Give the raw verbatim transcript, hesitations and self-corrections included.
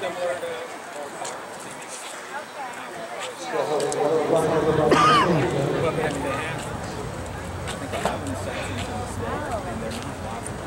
similar to well, they have, they have, I think they have an assassin's in the state, and they're not lots of